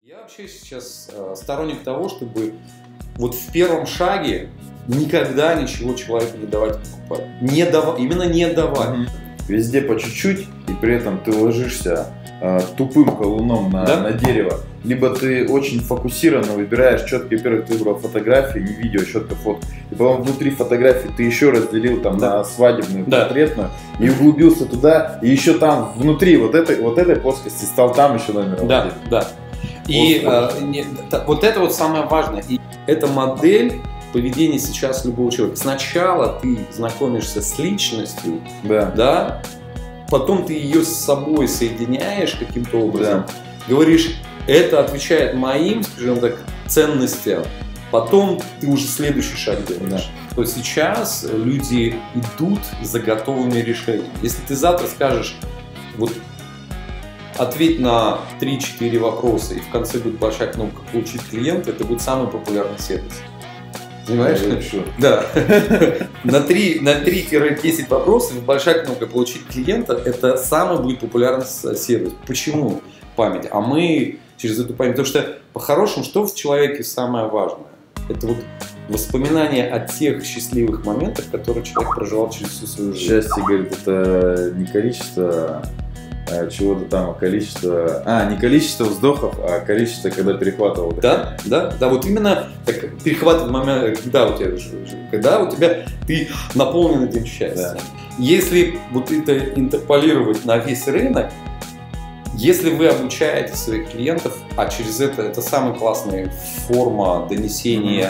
Я вообще сейчас сторонник того, чтобы вот в первом шаге никогда ничего человеку не давать покупать. Именно не давать. Везде по чуть-чуть, и при этом ты ложишься тупым колуном на дерево. Либо ты очень фокусированно выбираешь четко, во-первых, ты выбрал фотографии, не видео, а четко фото. И потом внутри фотографии ты еще разделил там на свадебную, портретную, и углубился туда, и еще там внутри вот этой плоскости стал там еще номером один. Да. И вот это вот самое важное. И эта модель поведения сейчас любого человека. Сначала ты знакомишься с личностью, да, потом ты ее с собой соединяешь каким-то образом, говоришь, это отвечает моим, скажем так, ценностям, потом ты уже следующий шаг делаешь. То сейчас люди идут за готовыми решениями. Если ты завтра скажешь, вот ответь на 3-4 вопроса, и в конце будет большая кнопка «Получить клиента», это будет самый популярный сервис. Понимаешь? Да. На 3-10 вопросов большая кнопка «Получить клиента» – это самый будет популярный сервис. Почему? Память. А мы через эту память. Потому что, по-хорошему, что в человеке самое важное? Это вот воспоминания о тех счастливых моментах, которые человек проживал через всю свою жизнь. Счастье, говорит, это не количество чего-то там, а количество... не количество вздохов, а количество, когда перехватывал. Да, вот именно так, перехватывает момент, когда у тебя ты наполнен этим счастьем. Да. Если вот это интерполировать на весь рынок, если вы обучаете своих клиентов, а через это самая классная форма донесения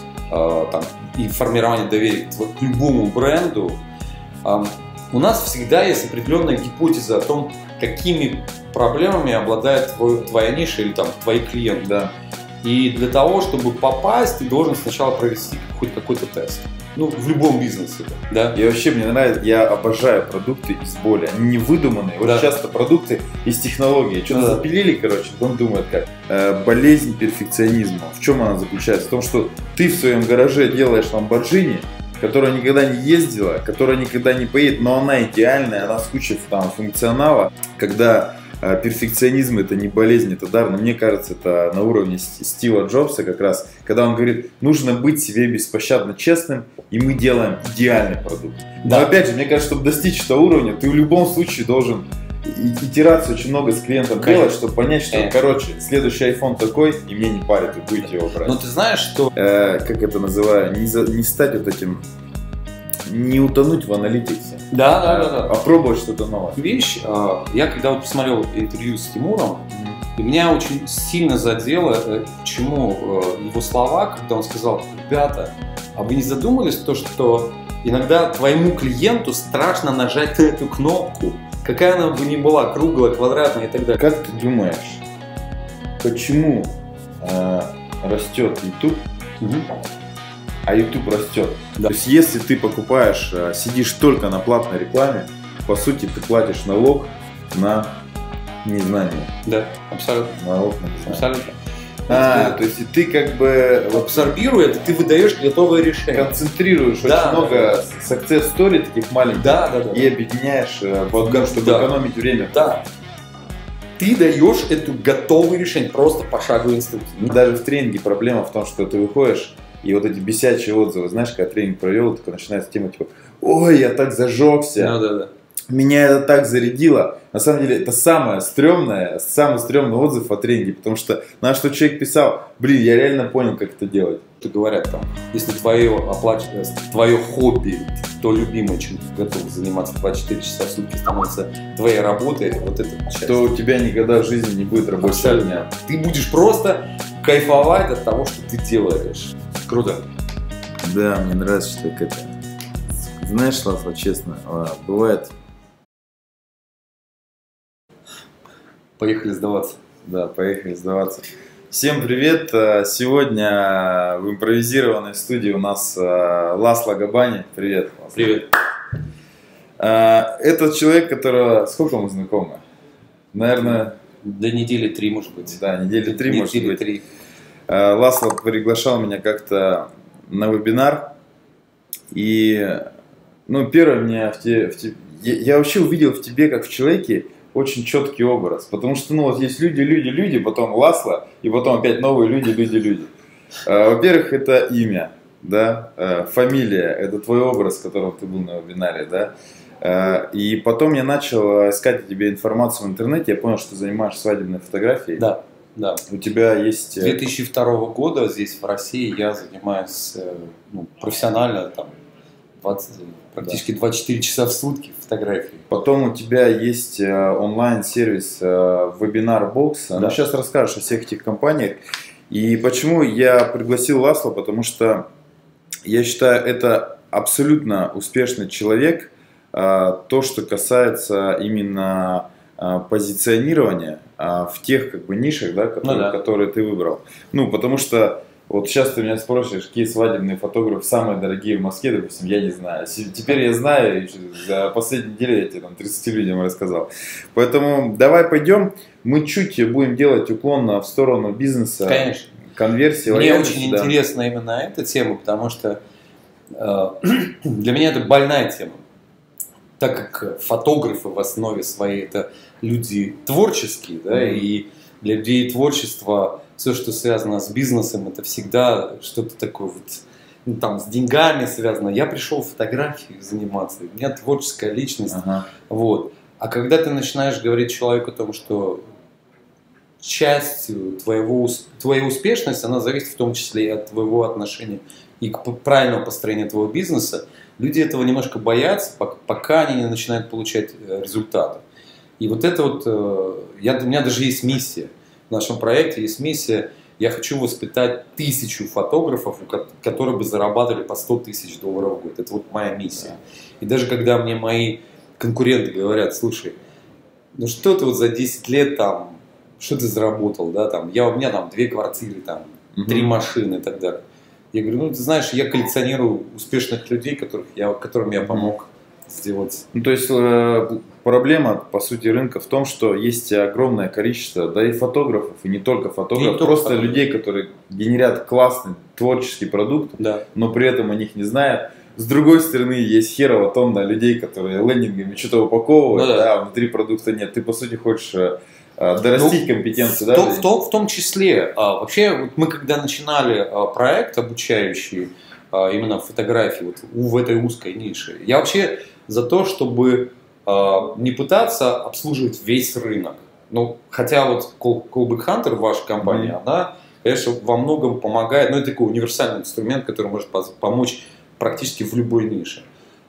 и формирования доверия к любому бренду, у нас всегда есть определенная гипотеза о том, какими проблемами обладает твоя ниша или там твои клиенты. Да. И для того, чтобы попасть, ты должен сначала провести хоть какой-то тест. Ну, в любом бизнесе. Да? И вообще мне нравится, я обожаю продукты из боли. Они не выдуманные. Вот часто продукты из технологии. Что-то запилили, короче, потом думают как. Болезнь перфекционизма. В чем она заключается? В том, что ты в своем гараже делаешь ламборджини, которая никогда не ездила, которая никогда не поедет, но она идеальная, она с кучей там функционала. Когда перфекционизм — это не болезнь, это дар, но мне кажется, это на уровне Стива Джобса как раз, когда он говорит, нужно быть себе беспощадно честным, и мы делаем идеальный продукт. Но опять же, мне кажется, чтобы достичь этого уровня, ты в любом случае должен итерацию очень много с клиентом делать, чтобы понять, что, короче, следующий iPhone такой, и мне не парит, вы будете его брать. Но ты знаешь, что... как это называю, не стать вот этим, не утонуть в аналитике. Да. Попробовать что-то новое. Вещь, я когда вот посмотрел интервью с Тимуром, и меня очень сильно задело, почему его слова, когда он сказал, ребята, а вы не задумались то, что иногда твоему клиенту страшно нажать на эту кнопку, какая она бы ни была, круглая, квадратная и так далее. Как ты думаешь, почему растет YouTube, а YouTube растет? То есть, если ты покупаешь, сидишь только на платной рекламе, по сути, ты платишь налог на незнание. Да, абсолютно. Налог на незнание. Абсолютно. То есть ты как бы абсорбируя это, ты выдаешь готовое решение. Концентрируешь очень много success story таких маленьких и объединяешь в одном, чтобы экономить время. Да. Ты даешь это готовое решение, просто пошаговую инструкцию. Даже в тренинге проблема в том, что ты выходишь, и вот эти бесячие отзывы, знаешь, когда тренинг провел, такой начинается тема типа, ой, я так зажегся. Меня это так зарядило. На самом деле, это самый стрёмный отзыв о тренинге, потому что что человек писал, блин, я реально понял, как это делать. Говорят там, если твое хобби, то любимое, чем ты готов заниматься 24 часа в сутки, становится твоей работой, вот это часть. То у тебя никогда в жизни не будет рабочего дня. Ты будешь просто кайфовать от того, что ты делаешь. Круто. Да, мне нравится, что это. Знаешь, Слава, честно, бывает... Поехали сдаваться. Да, поехали сдаваться. Всем привет! Сегодня в импровизированной студии у нас Ласло Габани. Привет, Ласло. Привет. Этот человек, которого... Сколько мы знакомы? Наверное... До недели 3, может быть. Да, недели 3, может быть. 3. Ласло приглашал меня как-то на вебинар. И... первое, меня я вообще увидел в тебе, как в человеке, очень четкий образ. Потому что, ну, вот есть люди, потом Ласло, и потом опять новые люди. Во-первых, это имя, да, фамилия, это твой образ, в котором ты был на вебинаре, да. И потом я начал искать о тебе информацию в интернете, я понял, что ты занимаешься свадебной фотографией. Да. Да. У тебя есть... С 2002 года здесь, в России, я занимаюсь профессионально, там, практически 24 часа в сутки фотографией. Потом у тебя есть онлайн-сервис Webinar Box. Да. Ну, сейчас расскажешь о всех этих компаниях. И почему я пригласил Ласло, потому что я считаю, это абсолютно успешный человек. То, что касается именно позиционирования в тех как бы нишах, да, которые ты выбрал. Ну, потому что вот сейчас ты меня спросишь, какие свадебные фотографы самые дорогие в Москве, допустим, я не знаю. Теперь я знаю, за последнюю неделю я тебе там 30 людям рассказал. Поэтому давай пойдем, мы чуть будем делать уклон в сторону бизнеса. Конечно. Конверсии. Мне очень интересна именно эта тема, потому что для меня это больная тема. Так как фотографы в основе своей это люди творческие, да, и для людей творчество, все, что связано с бизнесом, это всегда что-то такое вот, ну, там, с деньгами связано. Я пришел фотографией заниматься, у меня творческая личность, вот. А когда ты начинаешь говорить человеку о том, что частью твоей успешности, она зависит в том числе и от твоего отношения и к правильному построению твоего бизнеса, люди этого немножко боятся, пока они не начинают получать результаты. И вот это вот, у меня даже есть миссия, в нашем проекте есть миссия, я хочу воспитать 1000 фотографов, которые бы зарабатывали по $100 000 в год. Это вот моя миссия. И даже когда мне мои конкуренты говорят, слушай, ну что ты вот за 10 лет там, что ты заработал, да, там, у меня там 2 квартиры, там, 3 машины и так далее. Я говорю, ну ты знаешь, я коллекционирую успешных людей, которым я помог сделать. Ну, то есть проблема, по сути, рынка в том, что есть огромное количество, да и фотографов, и не только фотографов, просто людей, которые генерят классный творческий продукт, да, но при этом о них не знают. С другой стороны, есть херово тонна людей, которые лендингами что-то упаковывают, ну, да, а внутри продукта нет. Ты, по сути, хочешь дорастить компетенцию, да? В том числе. Вообще, вот мы когда начинали проект обучающий именно фотографии вот в этой узкой нише, я вообще за то, чтобы не пытаться обслуживать весь рынок. Ну, хотя вот Callback Hunter, ваша компания, она, конечно, во многом помогает, но это такой универсальный инструмент, который может помочь практически в любой нише.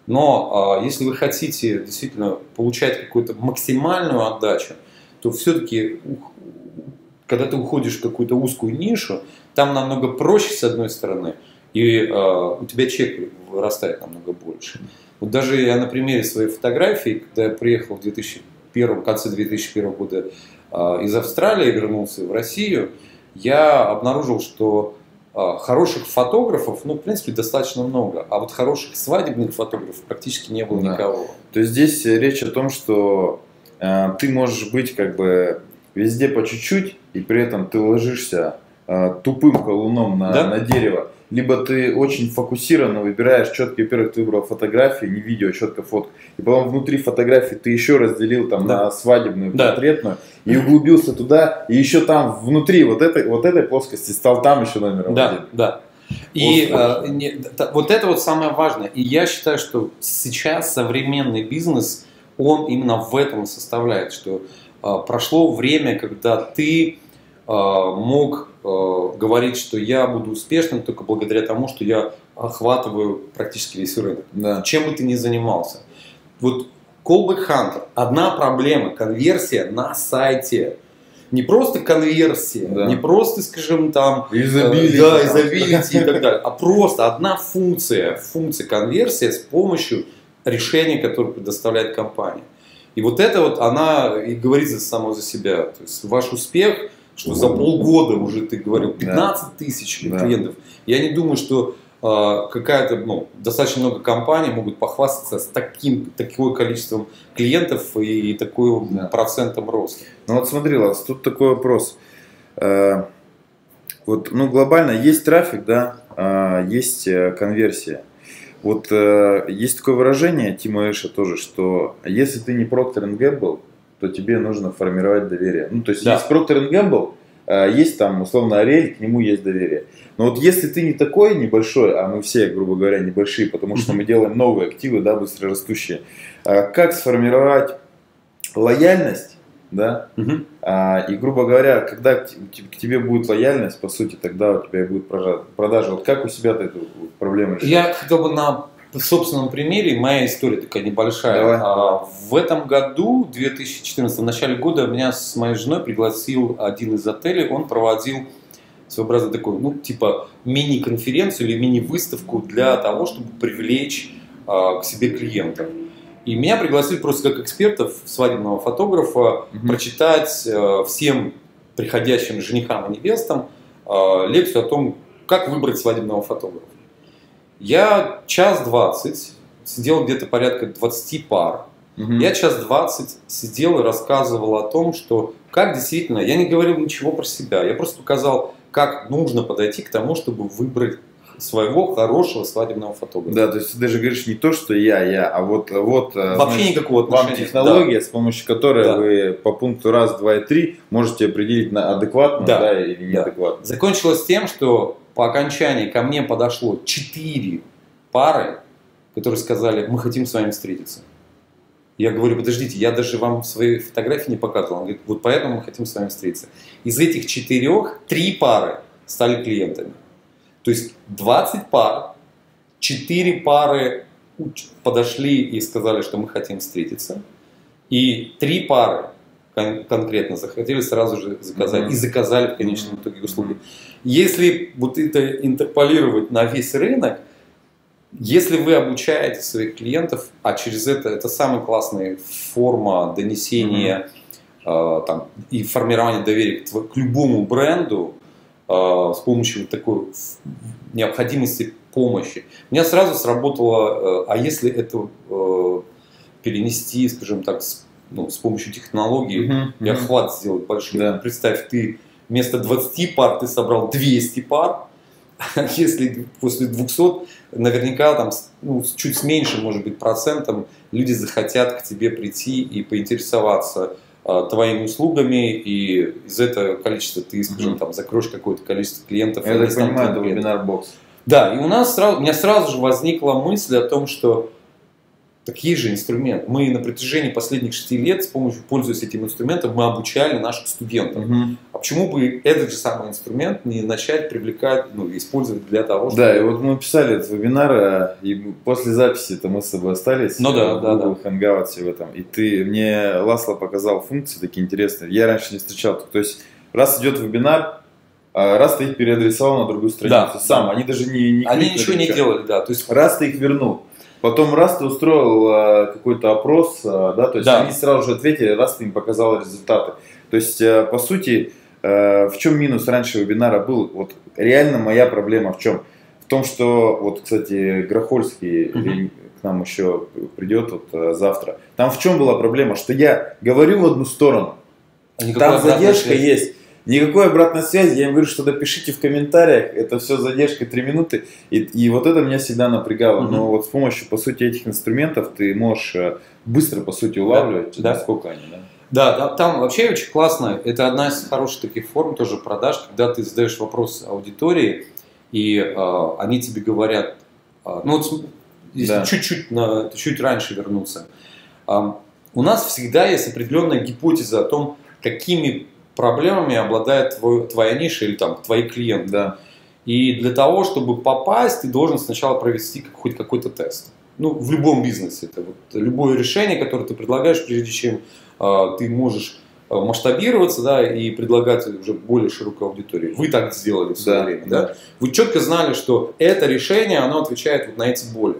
Но если вы хотите действительно получать какую-то максимальную отдачу, то все-таки, когда ты уходишь в какую-то узкую нишу, там намного проще с одной стороны, и у тебя чек вырастает намного больше. Вот даже я на примере своей фотографии, когда я приехал в конце 2001 года из Австралии, вернулся в Россию, я обнаружил, что хороших фотографов, ну, в принципе, достаточно много, а вот хороших свадебных фотографов практически не было никого. То есть здесь речь о том, что ты можешь быть как бы везде по чуть-чуть, и при этом ты ложишься тупым колуном на дерево. Либо ты очень фокусированно выбираешь четко, во-первых, ты выбрал фотографию, не видео, четко фотку. И потом внутри фотографии ты еще разделил там на свадебную, портретную, и углубился туда, и еще там внутри вот этой плоскости стал там еще номером один. Да. И вот это вот самое важное. И я считаю, что сейчас современный бизнес, он именно в этом составляет, что прошло время, когда ты мог говорить, что я буду успешным только благодаря тому, что я охватываю практически весь рынок. Да. Чем бы ты ни занимался. Вот Callback Hunter. Одна проблема. Конверсия на сайте. Не просто конверсия, не просто, скажем, там изобилити и так далее, а просто одна функция конверсия с помощью решения, которое предоставляет компания. И вот это вот она и говорит само за себя. То есть ваш успех, что за полгода уже, ты говорил, 15 тысяч клиентов. Я не думаю, что достаточно много компаний могут похвастаться с таким количеством клиентов и такой процентом роста. Ну вот смотри, Лас, тут такой вопрос. Глобально есть трафик, есть конверсия. Вот есть такое выражение Тима Эша тоже, что если ты не Procter & Gamble, то тебе нужно формировать доверие. Ну, то есть есть Procter & Gamble, есть там, условно, Ариэль, к нему есть доверие. Но вот если ты не такой небольшой, а мы все, грубо говоря, небольшие, потому что мы делаем новые активы, да, быстрорастущие, как сформировать лояльность, да, и, грубо говоря, когда к тебе будет лояльность, по сути, тогда у тебя и будет продажа. Вот как у себя ты эту проблему решаешь? Я хотел бы на собственном примере, моя история такая небольшая. В этом году, в 2014, в начале года, меня с моей женой пригласил один из отелей, он проводил своеобразную такую, ну, типа мини-конференцию или мини-выставку для того, чтобы привлечь к себе клиентов. И меня пригласили просто как экспертов, свадебного фотографа, прочитать всем приходящим женихам и невестам лекцию о том, как выбрать свадебного фотографа. Я час 20 сидел, где-то порядка 20 пар. Я час 20 сидел и рассказывал о том, что как действительно, я не говорил ничего про себя, я просто показал, как нужно подойти к тому, чтобы выбрать своего хорошего свадебного фотографа. Да, то есть ты даже говоришь не то, что а вот вообще значит, никакого отношения. Вам технология, с помощью которой вы по пункту 1, 2 и 3 можете определить адекватно или неадекватно. Закончилось тем, что по окончании ко мне подошло 4 пары, которые сказали: мы хотим с вами встретиться. Я говорю: подождите, я даже вам свои фотографии не показывал. Он говорит: вот поэтому мы хотим с вами встретиться. Из этих 4, 3 пары стали клиентами. То есть 20 пар, 4 пары подошли и сказали, что мы хотим встретиться. И 3 пары конкретно захотели сразу же заказать. И заказали в конечном итоге услуги. Если вот это интерполировать на весь рынок, если вы обучаете своих клиентов, а через это самая классная форма донесения и формирования доверия к любому бренду с помощью вот такой необходимости помощи. У меня сразу сработало, а если это перенести, скажем так, с помощью технологий, я охват сделать большой. Да. Представь, ты вместо 20 пар ты собрал 200 пар. Если после 200, наверняка там, чуть с меньшим, может быть, процентом люди захотят к тебе прийти и поинтересоваться твоими услугами, и из этого количества ты, скажем, там, закроешь какое-то количество клиентов. Я так понимаю, это вебинар-бокс. Да, и у меня сразу же возникла мысль о том, что такие же инструменты. Мы на протяжении последних 6 лет, пользуясь этим инструментом, мы обучали наших студентов. А почему бы этот же самый инструмент не начать привлекать, использовать для того, чтобы... Да, и вот мы писали этот вебинар, и после записи мы с тобой остались в Google Hangouts в этом. И мне Ласло показал функции такие интересные. Я раньше не встречал. То есть, раз идет вебинар, раз ты их переадресовал на другую страницу сам, они даже не они ничего не делали, да. То есть... Раз ты их вернул. Потом раз ты устроил какой-то опрос, то есть они сразу же ответили, раз ты им показал результаты. То есть, по сути, в чем минус раньше вебинара был? Вот реально моя проблема в чем? В том, что, вот, кстати, Грохольский к нам еще придет завтра. Там в чем была проблема? Что я говорю в одну сторону, там задержка есть. Никакой обратной связи, я им говорю, что напишите в комментариях, это все задержка 3 минуты, и вот это меня всегда напрягало. Но вот с помощью, по сути, этих инструментов ты можешь быстро, по сути, улавливать, сколько они, Да, там вообще очень классно, это одна из хороших таких форм тоже продаж, когда ты задаешь вопрос аудитории, и они тебе говорят, если чуть раньше вернуться, у нас всегда есть определенная гипотеза о том, какими проблемами обладает твоя ниша или там твои клиенты. Да. И для того, чтобы попасть, ты должен сначала провести хоть какой-то тест. В любом бизнесе. Это любое решение, которое ты предлагаешь, прежде чем ты можешь масштабироваться, и предлагать уже более широкой аудитории. Вы так сделали в свое время. Да? Вы четко знали, что это решение, оно отвечает на эти боли.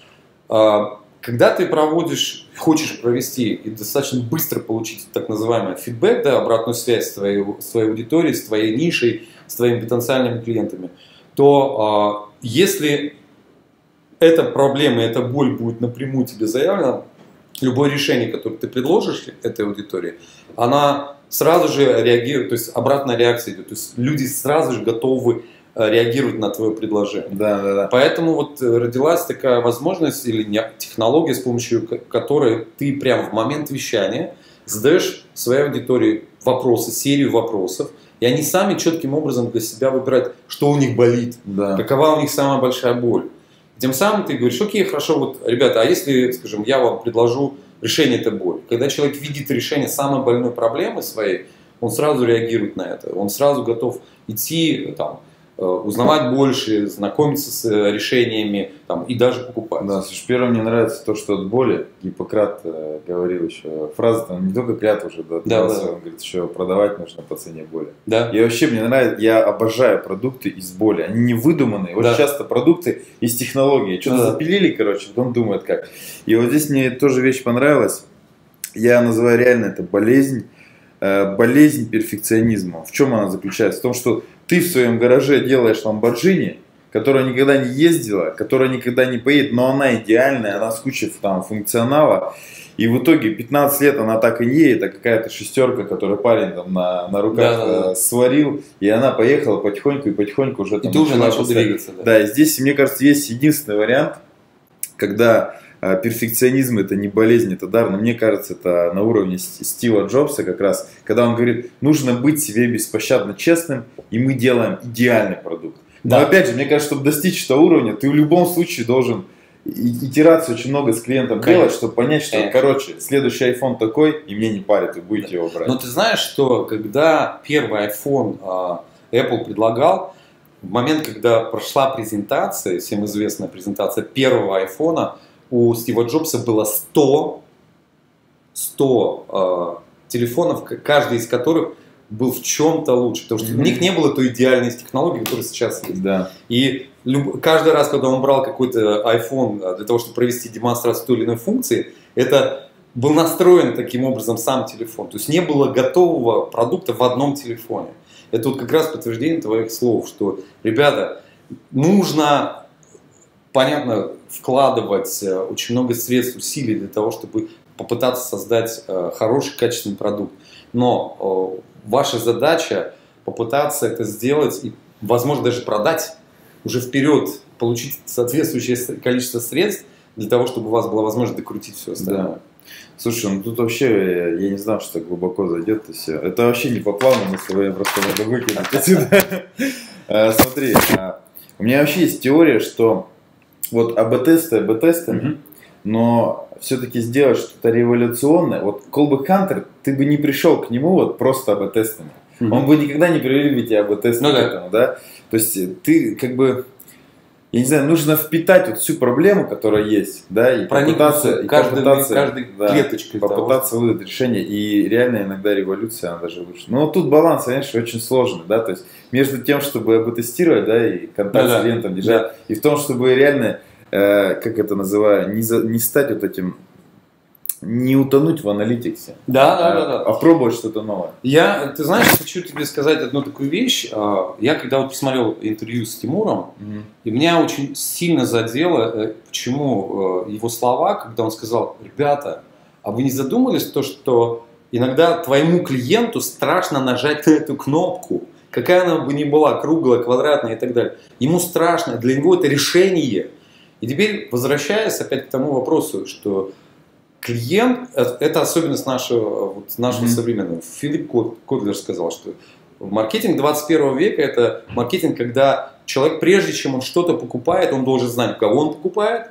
Когда ты хочешь провести и достаточно быстро получить так называемый фидбэк, обратную связь с твоей аудиторией, с твоей нишей, с твоими потенциальными клиентами, то если эта проблема, эта боль будет напрямую тебе заявлена, любое решение, которое ты предложишь этой аудитории, она сразу же реагирует, то есть обратная реакция идет, то есть люди сразу же готовы реагировать на твое предложение. Да. Поэтому вот родилась такая возможность или технология, с помощью которой ты прямо в момент вещания задаешь своей аудитории вопросы, серию вопросов, и они сами четким образом для себя выбирают, что у них болит, какова у них самая большая боль. Тем самым ты говоришь: окей, хорошо, вот, ребята, а если, скажем, я вам предложу решение этой боли? Когда человек видит решение самой больной проблемы своей, он сразу реагирует на это, он сразу готов идти, там, узнавать больше, знакомиться с решениями там, и даже покупать. Да, слушай, первое, мне нравится то, что от боли Гиппократ говорил еще, фраза там не только клятва уже, он говорит, еще продавать нужно по цене боли. Да. И вообще мне нравится, я обожаю продукты из боли, они не выдуманные, очень часто продукты из технологии, что-то запилили, короче, потом думают как. И вот здесь мне тоже вещь понравилась, я называю реально это болезнь перфекционизма. В чем она заключается? В том, что ты в своем гараже делаешь Lamborghini, которая никогда не ездила, которая никогда не поедет, но она идеальная, она с кучей там функционала. И в итоге 15 лет она так и не едет, а какая-то шестерка, которую парень там на руках сварил, и она поехала потихоньку и потихоньку уже там... И ты уже начал двигаться. Да, и здесь, мне кажется, есть единственный вариант, когда... перфекционизм — это не болезнь, это дар, но мне кажется, это на уровне Стива Джобса как раз, когда он говорит, нужно быть себе беспощадно честным, и мы делаем идеальный продукт. Но опять же, мне кажется, чтобы достичь этого уровня, ты в любом случае должен итерацию очень много с клиентом делать, чтобы понять, что, короче, следующий iPhone такой, и мне не парит, вы будете его брать. Но ты знаешь, что когда первый iPhone Apple предлагал, в момент, когда прошла презентация, всем известная презентация первого iPhone, у Стива Джобса было 100 телефонов, каждый из которых был в чем-то лучше, потому что у них не было той идеальной технологии, которая сейчас есть. Да. И каждый раз, когда он брал какой-то iPhone для того, чтобы провести демонстрацию той или иной функции, это был настроен таким образом сам телефон. То есть не было готового продукта в одном телефоне. Это вот как раз подтверждение твоих слов, что, ребята, нужно... Понятно, вкладывать очень много средств, усилий для того, чтобы попытаться создать хороший, качественный продукт. Но ваша задача попытаться это сделать и, возможно, даже продать уже вперед, получить соответствующее количество средств для того, чтобы у вас была возможность докрутить все остальное. Да. Слушай, ну тут вообще, я не знал, что так глубоко зайдет. Это вообще не по плану, мы с тобой просто надо выкинуть отсюда. Смотри, у меня вообще есть теория, что вот АБ-тестами, но все-таки сделать что-то революционное. Вот Колби Хантер, ты бы не пришел к нему вот просто АБ-тестами. Он бы никогда не привели бы тебя АБ-тестами к этому, да? То есть ты как бы, я не знаю, нужно впитать вот всю проблему, которая есть, да, и попытаться клеточкой попытаться выдать решение. И реально иногда революция, она даже лучше. Но тут баланс, конечно, очень сложный, да, то есть между тем, чтобы АБ-тестировать, да, и контакт с клиентом держать, и в том, чтобы реально, как это называю, не стать вот этим, не утонуть в аналитиксе, а пробовать что-то новое. Ты знаешь, хочу тебе сказать одну такую вещь. Я когда вот посмотрел интервью с Тимуром, и меня очень сильно задело, почему его слова, когда он сказал: ребята, а вы не задумались то, что иногда твоему клиенту страшно нажать на эту кнопку, какая она бы ни была, круглая, квадратная и так далее. Ему страшно, для него это решение. И теперь, возвращаясь опять к тому вопросу, что клиент, это особенность нашего современного. Филипп Котлер сказал, что маркетинг 21 века — это маркетинг, когда человек, прежде чем он что-то покупает, он должен знать, у кого он покупает,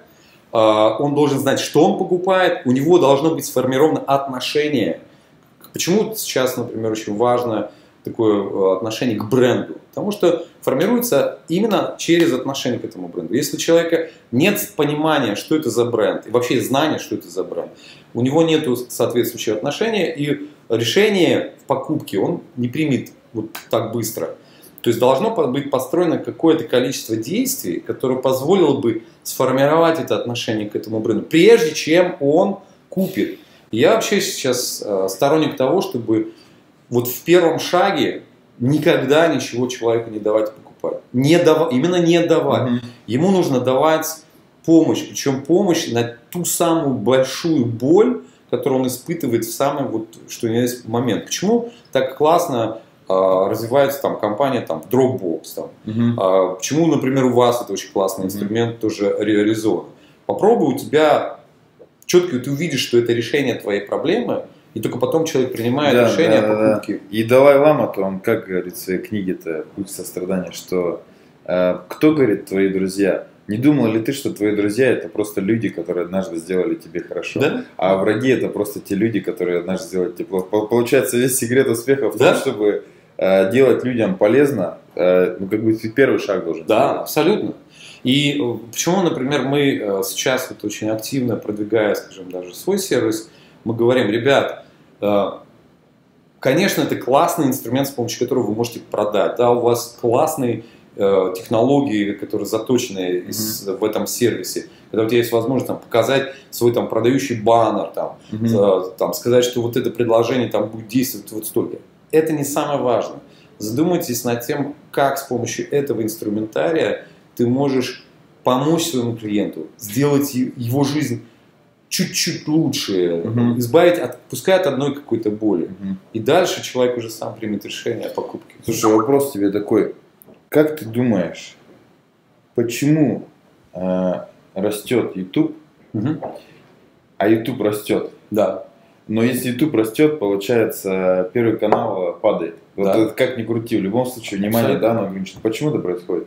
он должен знать, что он покупает, у него должно быть сформировано отношение. Почему сейчас, например, очень важно такое отношение к бренду? Потому что формируется именно через отношение к этому бренду. Если у человека нет понимания, что это за бренд, и вообще знания, что это за бренд, у него нет соответствующего отношения, и решение в покупке он не примет вот так быстро. То есть должно быть построено какое-то количество действий, которое позволило бы сформировать это отношение к этому бренду, прежде чем он купит. Я вообще сейчас сторонник того, чтобы вот в первом шаге никогда ничего человеку не давать покупать. Именно не давать. Ему нужно давать помощь. Причем помощь на ту самую большую боль, которую он испытывает в самый что ни на есть момент. Почему так классно развивается там компания там, Dropbox? Почему, например, у вас это очень классный инструмент тоже реализован? Попробуй, у тебя четко ты увидишь, что это решение твоей проблемы, и только потом человек принимает решение о покупке. И Далай-лама-то, он как говорит в своей книге-то «Путь сострадания», что кто, говорит, твои друзья? Не думал ли ты, что твои друзья это просто люди, которые однажды сделали тебе хорошо, а враги это просто те люди, которые однажды сделали тебе плохо? Получается, весь секрет успеха в том, чтобы делать людям полезно, ну как бы ты первый шаг должен. Да, абсолютно. И почему, например, мы сейчас вот очень активно продвигая, скажем, даже свой сервис, мы говорим, ребят, конечно, это классный инструмент, с помощью которого вы можете продать, да, у вас классный технологии, которые заточены в этом сервисе, когда у тебя есть возможность там, показать свой там, продающий баннер, там, сказать, что вот это предложение там, будет действовать вот столько. Это не самое важное. Задумайтесь над тем, как с помощью этого инструментария ты можешь помочь своему клиенту, сделать его жизнь чуть-чуть лучше, избавить, пускай от одной какой-то боли. И дальше человек уже сам примет решение о покупке. Слушай, вопрос тебе такой. Как ты думаешь, почему растет YouTube, а YouTube растет? Да. Но если YouTube растет, получается, Первый канал падает. Вот это как ни крути, в любом случае внимание дано ограничено. Почему это происходит?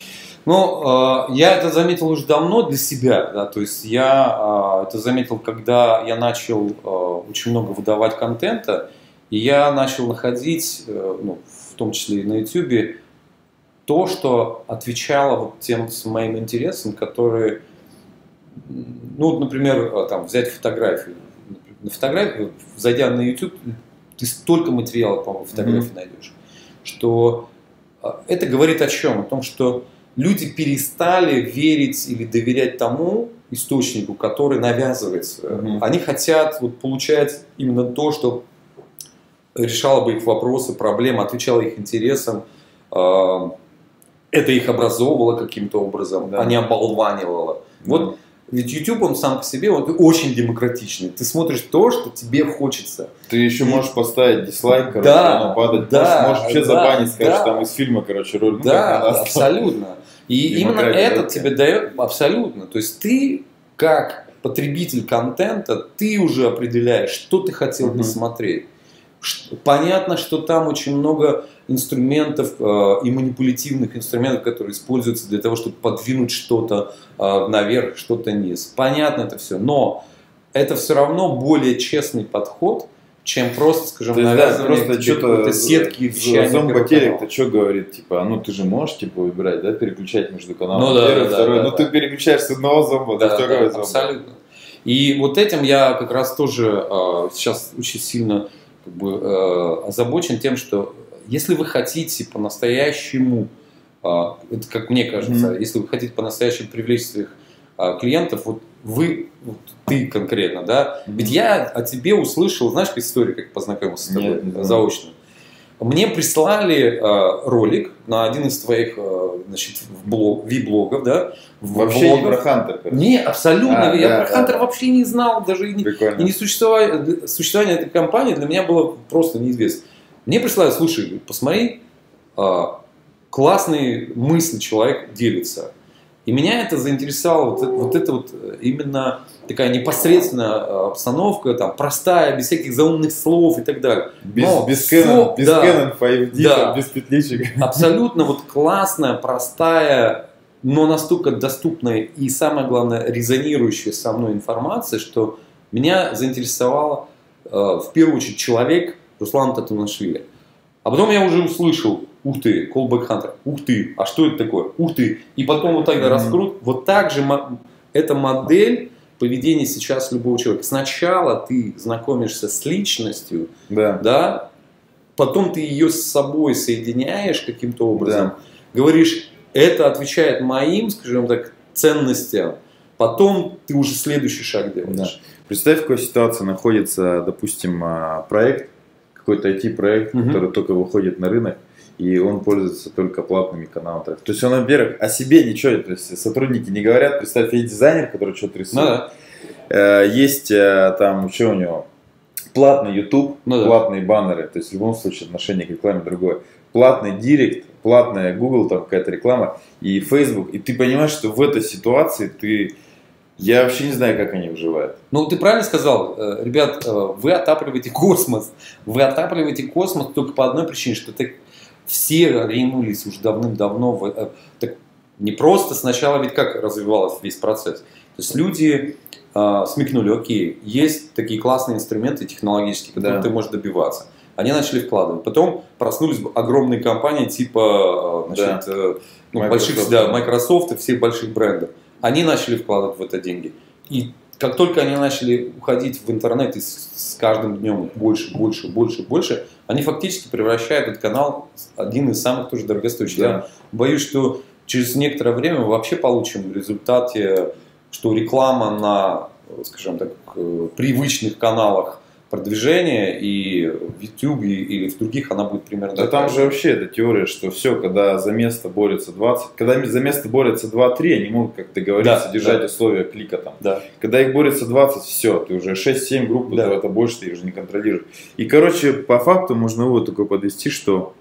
Ну, я это заметил уже давно для себя. Да, то есть я это заметил, когда я начал очень много выдавать контента, и я начал находить, ну, в том числе и на YouTube, то, что отвечало вот тем моим интересам, которые, ну, например, там, взять фотографию. На фотографию, зайдя на YouTube, ты столько материала по фотографии найдешь, что это говорит о чем? О том, что люди перестали верить или доверять тому источнику, который навязывается. Они хотят вот, получать именно то, что решало бы их вопросы, проблемы, отвечало их интересам. Это их образовывало каким-то образом, а не оболванивало. Вот ведь YouTube, он сам по себе, он очень демократичный. Ты смотришь то, что тебе хочется. Ты еще можешь поставить дизлайк, короче, оно падает. Можешь вообще забанить, скажешь, там из фильма, короче, роль. Да, абсолютно. И именно это тебе дает абсолютно. То есть ты, как потребитель контента, ты уже определяешь, что ты хотел бы смотреть. Понятно, что там очень много инструментов и манипулятивных инструментов, которые используются для того, чтобы подвинуть что-то наверх, что-то вниз. Понятно это все, но это все равно более честный подход, чем просто, скажем, навязывание какой-то сетки вещания. Зомботелек-то что говорит? Типа, ну ты же можешь типа выбирать, да, переключать между каналами. Ну, первый, второй. Ты переключаешь с одного зомба до второго зомба. Абсолютно. И вот этим я как раз тоже сейчас очень сильно как бы, озабочен тем, что если вы хотите по-настоящему, это как мне кажется, если вы хотите по-настоящему привлечь своих клиентов, вот вы, вот ты конкретно, да, ведь я о тебе услышал, знаешь, историю, как познакомился с тобой заочно. Мне прислали ролик на один из твоих, значит, ви-блогов, да. Вообще не про Хантер. Не, абсолютно. Я про Хантер вообще не знал, даже и не существование этой компании для меня было просто неизвестно. Мне прислали, слушай, посмотри, классные мысли человек делится. И меня это заинтересовало, вот это вот именно такая непосредственная обстановка, там, простая, без всяких заумных слов и так далее. Без Canon 5D, без петличек. Абсолютно вот классная, простая, но настолько доступная и, самое главное, резонирующая со мной информация, что меня заинтересовало в первую очередь человек Руслан Татунашвили. А потом я уже услышал: ух ты, Callback Hunter, ух ты, а что это такое, ух ты. И потом вот тогда раскрут. Вот так же эта модель поведения сейчас любого человека. Сначала ты знакомишься с личностью, да, потом ты ее с собой соединяешь каким-то образом, говоришь, это отвечает моим, скажем так, ценностям, потом ты уже следующий шаг делаешь. Представь, в какой ситуации находится, допустим, проект, какой-то IT-проект, который только выходит на рынок, и он пользуется только платными каналами. То есть он, во-первых, о себе ничего, то есть сотрудники не говорят. Представь, есть дизайнер, который что-то рисует. Есть там, что у него, платный YouTube, платные баннеры, то есть в любом случае отношение к рекламе другое. Платный Директ, платная Google, там какая-то реклама, и Facebook. И ты понимаешь, что в этой ситуации ты Я вообще не знаю, как они выживают. Ну, ты правильно сказал, ребят, вы отапливаете космос. Вы отапливаете космос только по одной причине, что все ринулись уже давным-давно. Так не просто сначала ведь как развивался весь процесс. То есть люди смекнули, окей, есть такие классные инструменты технологические, которые ты можешь добиваться. Они начали вкладывать. Потом проснулись огромные компании типа Microsoft и всех больших брендов. Они начали вкладывать в это деньги. И как только они начали уходить в интернет и с каждым днем больше, они фактически превращают этот канал в один из самых тоже дорогостоящих. Да. Я боюсь, что через некоторое время мы вообще получим в результате, что реклама на, скажем так, привычных каналах продвижения и в YouTube или в других она будет примерно такая. Да там же вообще эта теория, что все, когда за место борется 20, когда за место борется 2-3, они могут как договориться, держать условия клика там. Да. Когда их борется 20, все, ты уже 6-7 групп, это больше ты их уже не контролируешь. И короче, по факту можно вывод такой подвести, что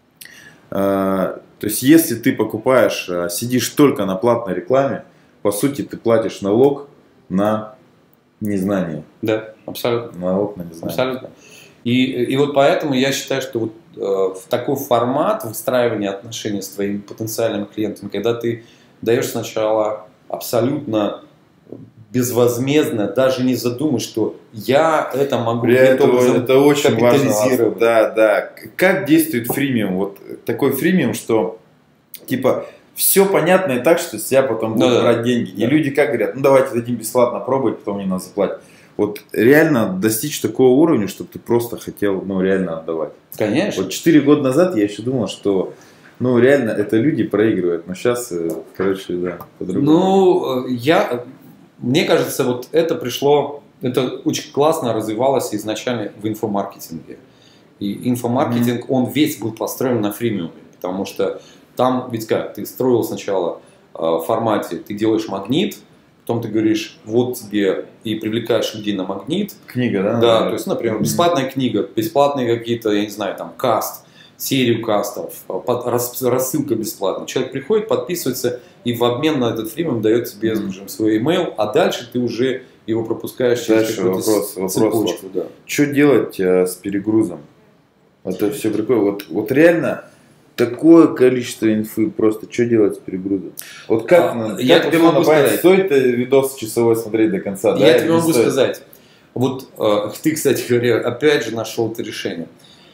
то есть если ты покупаешь, сидишь только на платной рекламе, по сути ты платишь налог на незнание. Да, абсолютно. Налог на незнание. Абсолютно. И вот поэтому я считаю, что вот в такой формат выстраивания отношений с твоими потенциальными клиентами, когда ты даешь сначала абсолютно безвозмездно, даже не задумываясь, что я это могу это очень важно. Да. Как действует фримиум? Вот такой фримиум, что типа все понятно и так, что с тебя потом будут брать деньги. И люди как говорят, ну давайте дадим бесплатно пробовать, потом мне надо заплатить. Вот реально достичь такого уровня, чтобы ты просто хотел, реально отдавать. Конечно. Вот 4 года назад я еще думал, что, реально это люди проигрывают. Но сейчас, короче, да, по-другому. Мне кажется, вот это очень классно развивалось изначально в инфомаркетинге. И инфомаркетинг, он весь был построен на фримиуме, потому что там ведь как, ты строил сначала в формате, ты делаешь магнит, потом ты говоришь, вот тебе, и привлекаешь людей на магнит. Книга, да? Да, то есть, например, бесплатная книга, бесплатные какие-то, я не знаю, там, каст, серию кастов, рассылка бесплатная. Человек приходит, подписывается, и в обмен на этот фримиум дает тебе, скажем, свой email, а дальше ты уже его пропускаешь через какую-то цепочку. Да. Что делать с перегрузом? Это все прикольно. Вот реально такое количество инфы, просто что делать с перегрузом? Вот как я тебе могу сказать, стоит видос часовой смотреть до конца? Я тебе могу сказать. Вот ты, кстати говоря, опять же нашел это решение.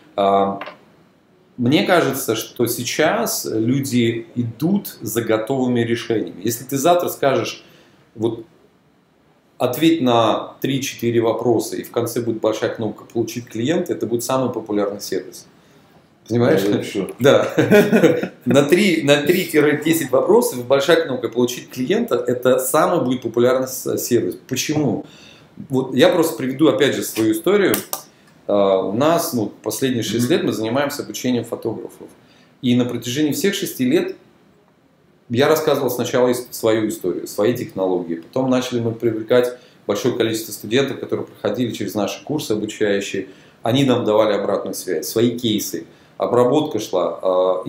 Мне кажется, что сейчас люди идут за готовыми решениями. Если ты завтра скажешь, вот ответь на 3-4 вопроса, и в конце будет большая кнопка «Получить клиента», это будет самый популярный сервис. Понимаешь? Да. На 3-10 вопросов большая кнопка «Получить клиента» – это самый будет популярный сервис. Почему? Вот я просто приведу опять же свою историю. У нас последние 6 лет мы занимаемся обучением фотографов. И на протяжении всех 6 лет я рассказывал сначала свою историю, свои технологии. Потом начали мы привлекать большое количество студентов, которые проходили через наши курсы обучающие. Они нам давали обратную связь, свои кейсы. Обработка шла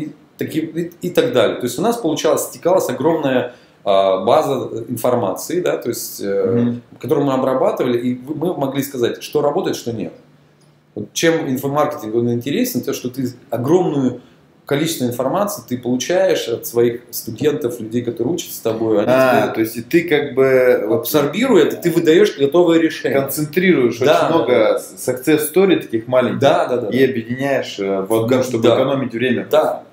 и так далее. То есть у нас стекалась огромная база информации, да, то есть, которую мы обрабатывали, и мы могли сказать, что работает, что нет. Вот чем инфомаркетинг интересен, то что ты огромное количество информации ты получаешь от своих студентов, людей, которые учатся с тобой. То есть и ты как бы абсорбируя это, ты выдаешь готовое решение. Концентрируешь очень много success story таких маленьких и объединяешь в одном, чтобы экономить время. Да.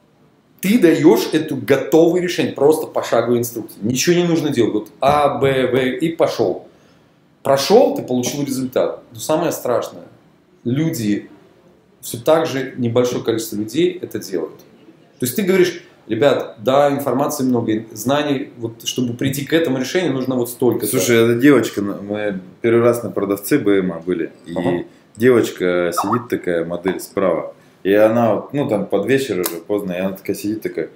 Ты даешь это готовое решение, просто пошаговой инструкции. Ничего не нужно делать. Вот А, Б, В и пошел. Прошел, ты получил результат. Но самое страшное, люди, все так же небольшое количество людей это делают. То есть ты говоришь, ребят, да, информации много, знаний, вот, чтобы прийти к этому решению, нужно вот столько. Слушай, эта девочка, мы первый раз на продавце БМА были, и девочка сидит такая, модель справа, и она, там под вечер уже поздно, и она такая сидит, такая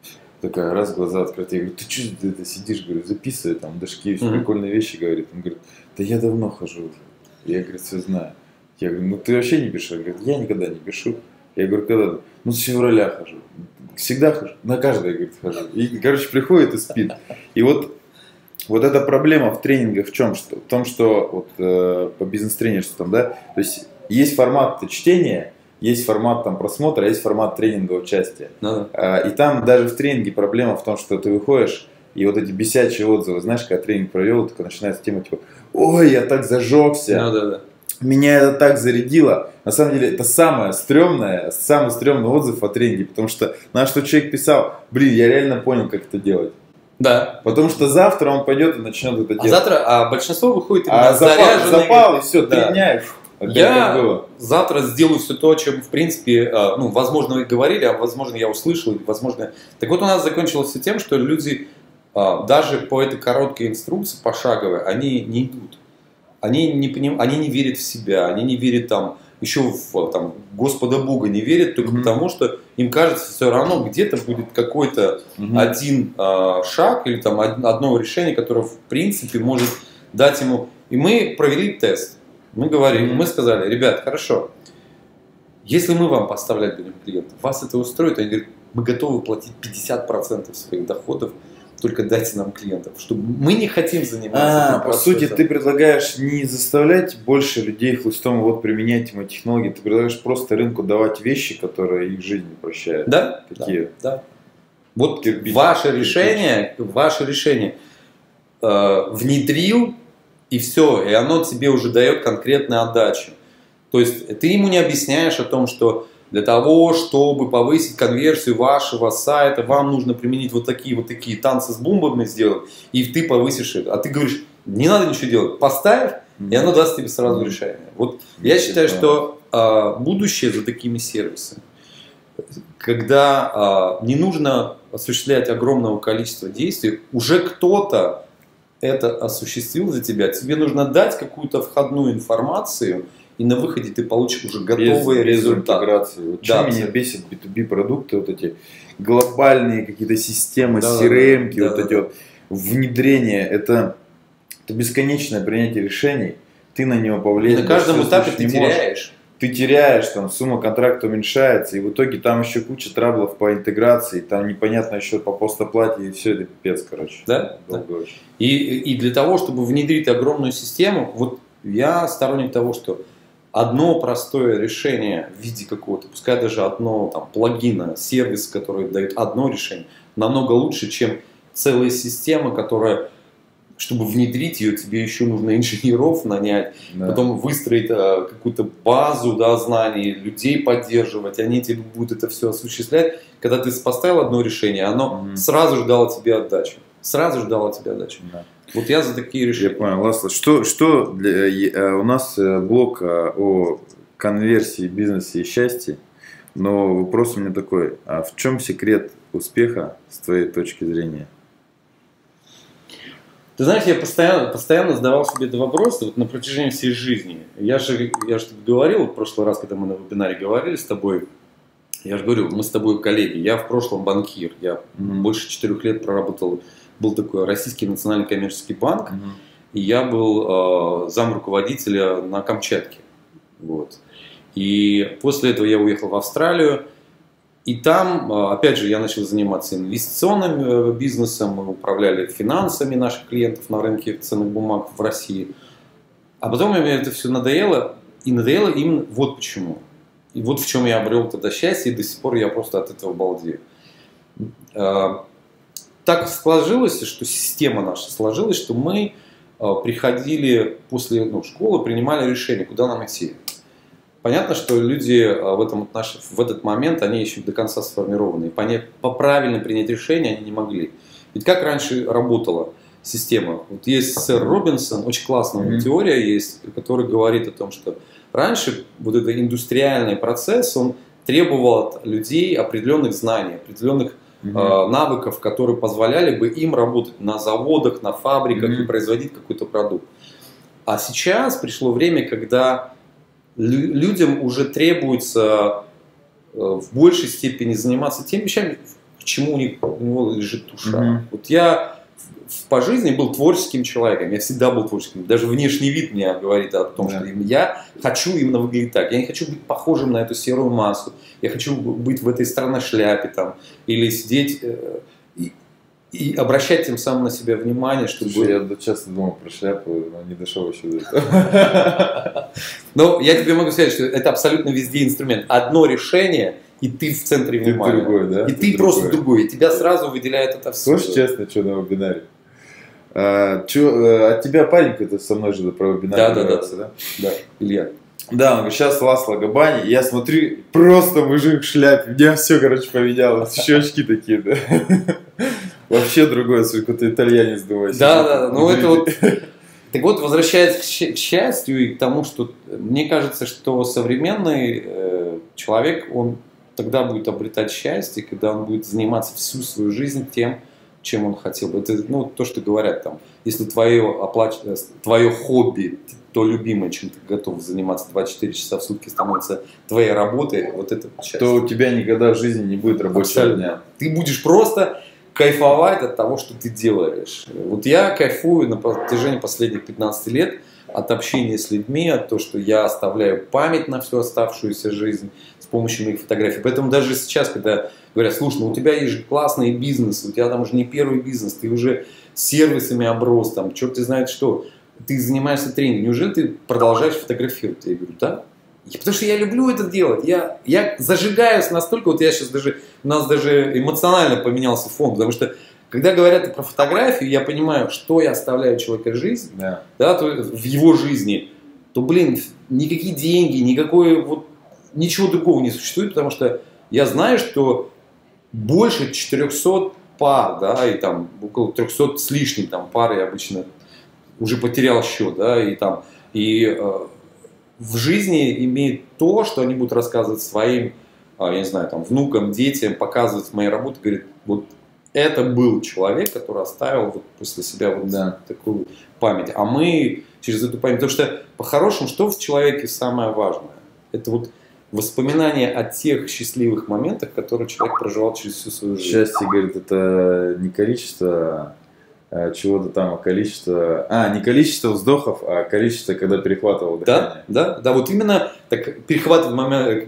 раз глаза открыты, я говорю, ты что ты сидишь, говорю, записывай там дошки, все прикольные вещи, говорит, он говорит, да я давно хожу уже, я, говорит, все знаю. Я говорю, ты вообще не пишешь? Он говорит, я никогда не пишу. Я говорю, когда? С февраля хожу. Всегда хожу. На каждое, говорит, хожу. И, короче, приходит и спит. И вот вот эта проблема в тренингах в чем? В том, что вот, по бизнес-тренерству, да, то есть формат чтения, есть формат там, просмотра, есть формат тренинга участия. И там даже в тренинге проблема в том, что ты выходишь, и вот эти бесячие отзывы, знаешь, когда тренинг провел, только начинается тема типа, ой, я так зажегся, меня это так зарядило. На самом деле это самый стрёмный отзыв о тренинге, потому что на что человек писал, блин, я реально понял, как это делать. Да. Потому что завтра он пойдет и начнет это делать. А большинство выходит именно заряженный. Запал, и все, 3 дня. Я завтра сделаю все то, о чем, в принципе, возможно, вы говорили, а возможно, я услышал, возможно... Так вот, у нас закончилось все тем, что люди даже по этой короткой инструкции, пошаговой, они не идут. Они не верят в себя, они не верят там, еще в Господа Бога не верят, только потому, что им кажется, все равно где-то будет какой-то один шаг или там одно решение, которое, в принципе, может дать ему... И мы провели тест. Мы сказали, ребят, хорошо, если мы вам поставлять будем клиентов, вас это устроит? Они говорят, мы готовы платить 50% своих доходов, только дайте нам клиентов, чтобы мы не хотим заниматься этим процессом. По сути, ты предлагаешь не заставлять больше людей хлыстом применять мои технологии, ты предлагаешь просто рынку давать вещи, которые их жизнь упрощают. Да. Какие? Да. Вот ваше решение внедрил, и все, и оно тебе уже дает конкретную отдачу. То есть ты ему не объясняешь о том, что для того, чтобы повысить конверсию вашего сайта, вам нужно применить вот такие танцы с бомбами сделать, и ты повысишь это. А ты говоришь, не надо ничего делать, поставь, и оно даст тебе сразу решение. Вот я считаю, что будущее за такими сервисами, когда не нужно осуществлять огромного количества действий, уже кто-то это осуществил за тебя, тебе нужно дать какую-то входную информацию, и на выходе ты получишь уже готовые результаты. Вот чем меня бесит B2B продукты, вот эти глобальные какие-то системы, CRM-ки, эти вот внедрения, это бесконечное принятие решений, ты на него повлиять. На каждом этапе ты теряешь. Ты теряешь, там сумма контракта уменьшается, и в итоге там еще куча траблов по интеграции, там непонятно еще по постоплате, и все это пипец, короче. Да? И для того, чтобы внедрить огромную систему, вот я сторонник того, что одно простое решение в виде какого-то, пускай даже одно плагина, сервис, который дает одно решение, намного лучше, чем целая система, которая, чтобы внедрить ее, тебе еще нужно инженеров нанять, потом выстроить какую-то базу знаний, людей поддерживать, они тебе будут это все осуществлять. Когда ты поставил одно решение, оно сразу же дало тебе отдачу. Вот я за такие решения. Я понял, Ласло. У нас блог о конверсии, бизнесе и счастье, но вопрос у меня такой, а в чем секрет успеха с твоей точки зрения? Ты знаешь, я постоянно задавал себе этот вопрос на протяжении всей жизни. Я же говорил в прошлый раз, когда мы на вебинаре говорили с тобой, я же говорю, мы с тобой коллеги, я в прошлом банкир, я больше 4 лет проработал. Был такой Российский национальный коммерческий банк, и я был замруководителя на Камчатке. Вот. И после этого я уехал в Австралию, и там, опять же, я начал заниматься инвестиционным бизнесом, мы управляли финансами наших клиентов на рынке ценных бумаг в России. А потом мне это все надоело, и надоело именно вот почему. И вот в чем я обрел тогда счастье, и до сих пор я просто от этого балдею. Так сложилось, что система наша сложилась, что мы приходили после школы, принимали решение, куда нам идти. Понятно, что люди в этот момент, они еще до конца сформированы. И правильно принять решение они не могли. Ведь как раньше работала система? Вот есть сэр Робинсон, очень классная теория есть, которая говорит о том, что раньше вот этот индустриальный процесс, он требовал от людей определенных знаний, определенных навыков, которые позволяли бы им работать на заводах, на фабриках и производить какой-то продукт. А сейчас пришло время, когда людям уже требуется в большей степени заниматься теми вещами, к чему у него лежит душа. Вот я по жизни был творческим человеком, я всегда был творческим. Даже внешний вид мне говорит о том, что я хочу именно выглядеть так. Я не хочу быть похожим на эту серую массу. Я хочу быть в этой странной шляпе или сидеть. и обращать тем самым на себя внимание, чтобы... Слушай, я часто думал про шляпу, но не дошел еще до этого. Но я тебе могу сказать, что это абсолютно везде инструмент. Одно решение, и ты в центре внимания. Ты другой, да? И ты просто другой. И тебя сразу выделяет это все. Слушай, честно, что на вебинаре? От тебя парень какой-то со мной же про вебинар говорился, да? Да, Илья. Да, он говорит, сейчас Ласло Габани, и я смотрю, просто мужик в шляпе, у меня все, короче, поменялось, щечки такие, да. Вообще другой, какой-то итальянец, думаю. Да, ну это вот... Так вот, возвращаясь к счастью и к тому, что мне кажется, что современный человек, он тогда будет обретать счастье, когда он будет заниматься всю свою жизнь тем, чем он хотел бы. Это, ну, то, что говорят там, если твое хобби, то любимое, чем ты готов заниматься 24 часа в сутки, становится твоей работой, вот это счастье. То у тебя никогда в жизни не будет рабочего дня. Ты будешь просто кайфовать от того, что ты делаешь. Вот я кайфую на протяжении последних 15 лет от общения с людьми, от того, что я оставляю память на всю оставшуюся жизнь с помощью моих фотографий. Поэтому даже сейчас, когда говорят, слушай, ну у тебя есть же классный бизнес, у тебя там уже не первый бизнес, ты уже сервисами оброс, там, черт ты знает что, ты занимаешься тренингом, неужели ты продолжаешь фотографировать? Я говорю, да. Потому что я люблю это делать, я зажигаюсь настолько, вот я сейчас даже, у нас даже эмоционально поменялся фон, потому что когда говорят про фотографию, я понимаю, что я оставляю человека жизнь, да, то в его жизни, то, блин, никакие деньги, ничего другого не существует, потому что я знаю, что больше 400 пар, да, и там около 300 с лишним там пар я обычно уже потерял счет, да, и в жизни имеет то, что они будут рассказывать своим, я не знаю, там, внукам, детям, показывать мои работы, говорит, вот это был человек, который оставил вот после себя вот такую память. А мы через эту память, потому что по-хорошему, что в человеке самое важное? Это вот воспоминания о тех счастливых моментах, которые человек проживал через всю свою жизнь. Счастье, говорит, это не количество чего-то там, а количество... не количество вздохов, а количество, когда перехватывал дыхание. Да, вот именно так перехватывает момент,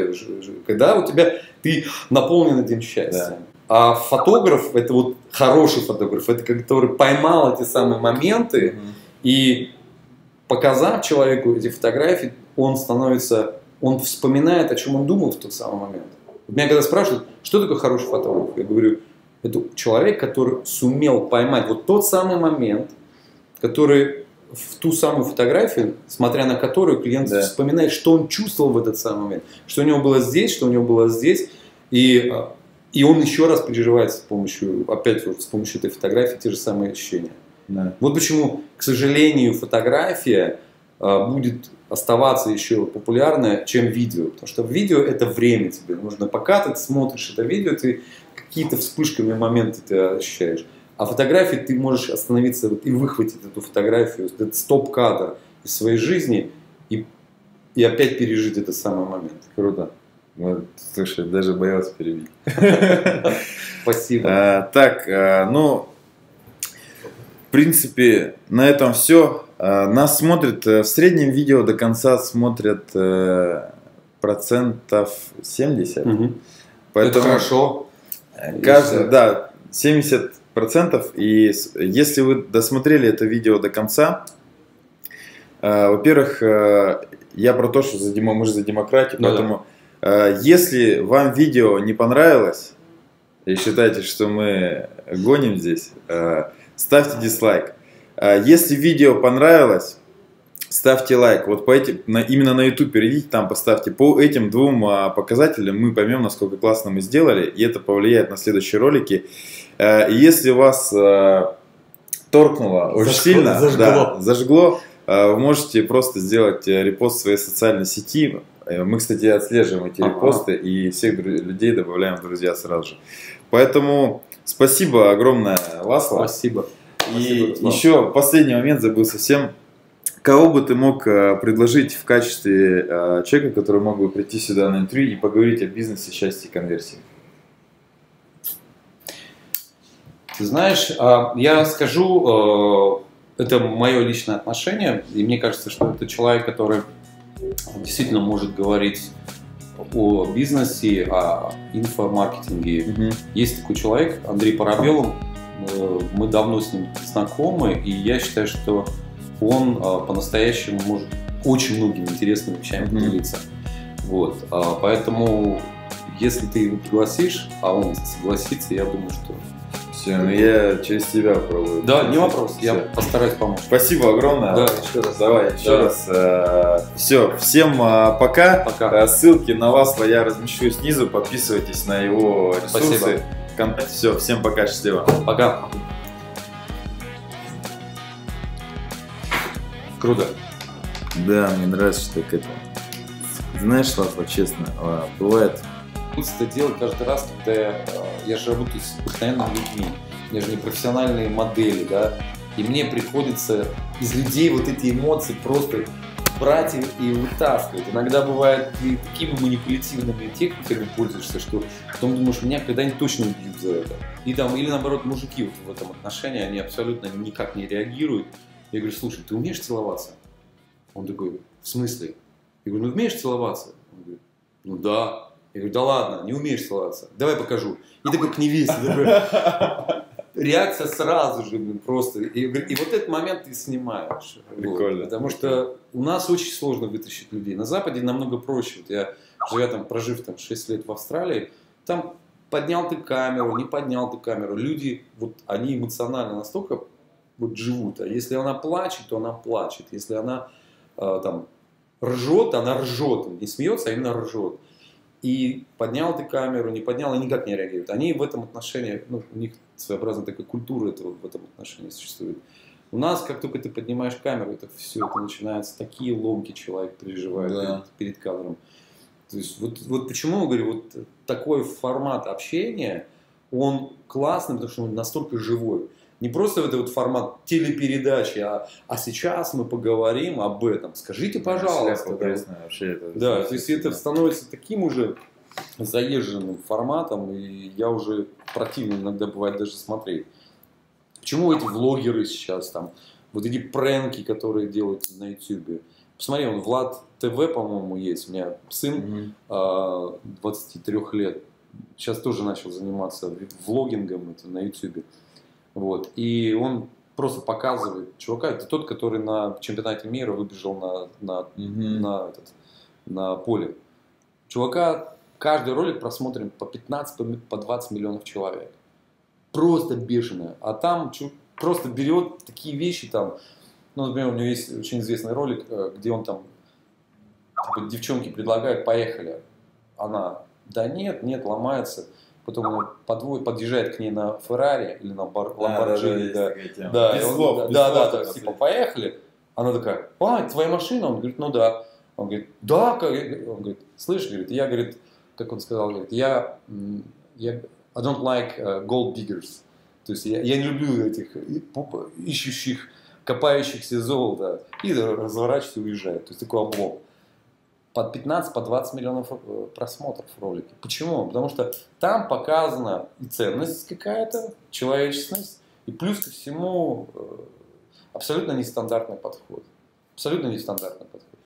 когда у тебя ты наполнен этим счастьем. Да. А фотограф, это вот хороший фотограф, это который поймал эти самые моменты и показав человеку эти фотографии, он вспоминает, о чем он думал в тот самый момент. Меня когда спрашивают, что такое хороший фотограф, я говорю, это человек, который сумел поймать вот тот самый момент, который в ту самую фотографию, смотря на которую клиент вспоминает, что он чувствовал в этот самый момент, что у него было здесь, что у него было здесь, и он еще раз переживает с помощью этой фотографии те же самые ощущения. Да. Вот почему, к сожалению, фотография будет оставаться еще популярной, чем видео. Потому что видео это время тебе нужно. Пока ты смотришь это видео, ты какие-то вспышками моменты ты ощущаешь. А фотографии ты можешь остановиться и выхватить эту фотографию, этот стоп-кадр из своей жизни и опять пережить этот самый момент. Круто. Вот, слушай, даже боялся перебить. Спасибо. В принципе, на этом все. Нас смотрят, в среднем видео до конца смотрят процентов 70. Поэтому, это хорошо. 70%. И если вы досмотрели это видео до конца, во-первых, я про то, что мы же за демократию, поэтому если вам видео не понравилось и считаете, что мы гоним здесь, ставьте дизлайк. Если видео понравилось, ставьте лайк. Вот именно на YouTube перейдите, там поставьте. По этим двум показателям мы поймем, насколько классно мы сделали, и это повлияет на следующие ролики. Если вас торкнуло очень сильно, зажгло, вы можете просто сделать репост в своей социальной сети. Мы, кстати, отслеживаем эти репосты и всех людей добавляем в друзья сразу же. Поэтому спасибо огромное, Ласло. Спасибо. И еще последний момент, забыл совсем. Кого бы ты мог предложить в качестве человека, который мог бы прийти сюда на интервью и поговорить о бизнесе, счастье и конверсии? Ты знаешь, я скажу, это мое личное отношение, и мне кажется, что это человек, который действительно может говорить о бизнесе, о инфомаркетинге. Есть такой человек, Андрей Парабелов, мы давно с ним знакомы, и я считаю, что он по-настоящему может очень многими интересными вещами поделиться. Вот. Поэтому, если ты его пригласишь, а он согласится, я думаю, что... Все, ну я через тебя пробую. Да, не вопрос, я постараюсь помочь. Спасибо огромное. Да, еще раз. Давай еще раз. Все, всем пока. Ссылки на Васла я размещу снизу. Подписывайтесь на его ресурсы. Все, всем пока, счастливо. Пока. Круто. Да, мне нравится, что так это. Знаешь, Васла, честно, бывает... Это делать каждый раз, когда я же работаю с постоянными людьми, я же не профессиональные модели, да, и мне приходится из людей вот эти эмоции просто брать и вытаскивать. Иногда бывает, ты такими манипулятивными техниками пользуешься, что потом думаешь, меня когда-нибудь точно убьют за это. И там, или наоборот, мужики вот в этом отношении, они абсолютно никак не реагируют. Я говорю, слушай, ты умеешь целоваться? Он такой, в смысле? Я говорю, ну умеешь целоваться? Он говорит, ну да. Я говорю, да ладно, не умеешь целоваться, давай покажу. И такой к невесте, реакция сразу же просто. И вот этот момент ты снимаешь. Прикольно. Вот, потому что у нас очень сложно вытащить людей. На Западе намного проще. Вот я, живя там, прожив там 6 лет в Австралии, там поднял ты камеру, не поднял ты камеру. Люди, вот они эмоционально настолько вот живут. А если она плачет, то она плачет. Если она там ржет, она ржет. Не смеется, а именно ржет. И поднял ты камеру, не поднял, они никак не реагируют. Они в этом отношении, ну, у них своеобразная такая культура этого, в этом отношении существует. У нас, как только ты поднимаешь камеру, это все, это начинается, такие ломки человек переживает перед кадром. То есть вот почему я говорю, вот такой формат общения, он классный, потому что он настолько живой. Не просто вот этот формат телепередачи, а сейчас мы поговорим об этом. Скажите, пожалуйста. Да, то есть это становится таким уже заезженным форматом, и я уже противно иногда бывает даже смотреть. Почему эти влогеры сейчас, там, вот эти прэнки, которые делают на YouTube? Посмотри, он Влад ТВ, по-моему, есть. У меня сын 23 лет. Сейчас тоже начал заниматься влогингом это, на YouTube. Вот. И он просто показывает чувака, это тот, который на чемпионате мира выбежал на поле. Чувака, каждый ролик просмотрен по 15, по 20 миллионов человек. Просто бешеное. А там просто берет такие вещи там. Ну, например, у него есть очень известный ролик, где он там типа, девчонке предлагает, поехали. Она, да нет, ломается. Потом он подъезжает к ней на Феррари или на Ламборджини. Да, типа, поехали. Она такая, твоя машина? Он говорит, ну да. Он говорит, да. Он говорит, слышь, говорит, я, говорит, как он сказал, говорит, I don't like gold diggers. То есть я не люблю этих ищущих, копающихся золото. И разворачивается и уезжает. То есть такой облом. Под 15, по 20 миллионов просмотров ролики. Почему? Потому что там показана и ценность какая-то, человечность, и плюс ко всему абсолютно нестандартный подход. Абсолютно нестандартный подход.